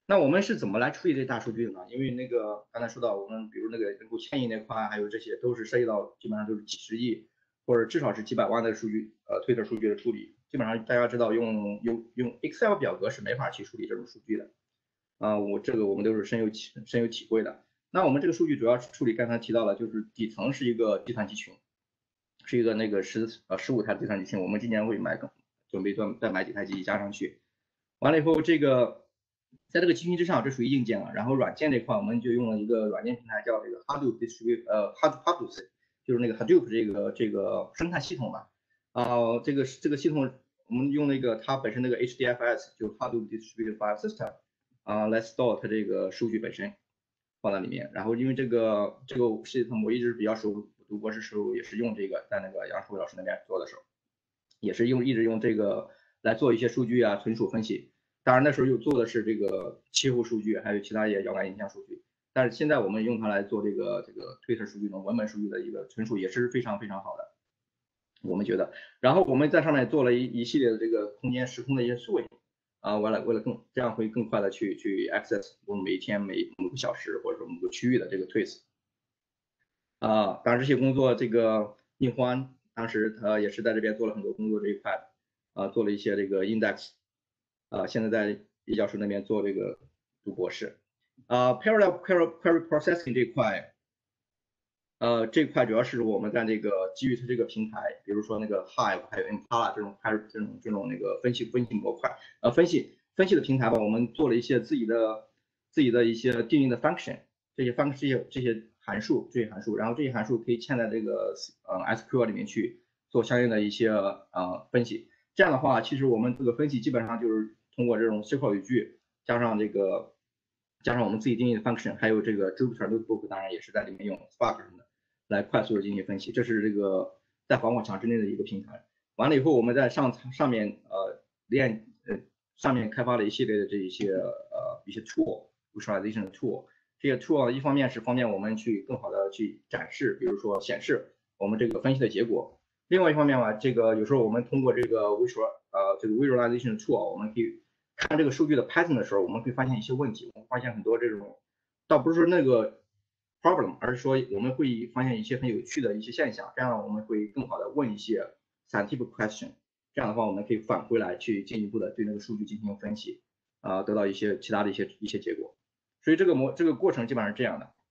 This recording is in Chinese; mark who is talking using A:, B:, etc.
A: 那我们是怎么来处理这大数据的呢？因为那个刚才说到，我们比如那个人工迁移那块，还有这些都是涉及到基本上都是几十亿或者至少是几百万的数据，Twitter 数据的处理，基本上大家知道用 Excel 表格是没法去处理这种数据的。我们都是深有体会的。那我们这个数据主要处理刚才提到了，就是底层是一个计算机群，是一个那个15台计算机群，我们今年会准备再买几台机器加上去。完了以后，在这个基群之上，这属于硬件了。然后软件这块，我们就用了一个软件平台叫这个 Hadoop Hadoop，就是那个 Hadoop 这个生态系统吧。这个系统我们用那个它本身那个 HDFS 就 Hadoop Distributed File System 来 store 它这个数据本身放在里面。然后因为这个系统我一直比较熟，读博士时候也是用这个，在那个杨树伟老师那边做的时候，也是一直用这个来做一些数据啊存储分析。当然那时候又做的是这个气候数据，还有其他也遥感影像数据。但是现在我们用它来做这个 Twitter 数据的文本数据的一个存储也是非常非常好的，我们觉得。然后我们在上面做了一系列的这个时空的一些缩影为了这样会更快的去 access 我们每天某个小时或者说某个区域的这个 tweets 当然这些工作宁欢当时他也是在这边做了很多工作这一块做了一些这个 index 现在在叶教授那边做这个读博士parallel query processing 这块主要是我们在这个基于它这个平台，比如说那个 Hive 还有 Impala 这种那个分析模块分析的平台吧，我们做了一些自己的一些定义的 function， 这些函数，然后这些函数可以嵌在这个SQL 里面去做相应的一些分析。这样的话，其实我们这个分析基本上就是通过这种 SQL 语句加上我们自己定义的 function， 还有这个 Jupyter Notebook， 当然也是在里面用 Spark 什么的来快速的进行分析。这是这个在防火墙之内的一个平台。完了以后，我们在上面上面开发了一系列的一些 tool visualization 的 tool。这些 tool 一方面是方便我们去更好的去展示，比如说显示我们这个分析的结果。另外一方面嘛，这个有时候我们通过这个 visualization tool， 我们可以看这个数据的 pattern 的时候，我们会发现一些问题。我们发现很多这种，倒不是说那个 problem， 而是说我们会发现一些很有趣的一些现象。这样我们会更好的问一些 scientific question。这样的话，我们可以返回来去进一步的对那个数据进行分析，得到一些其他的一些结果。所以这个过程基本上是这样的。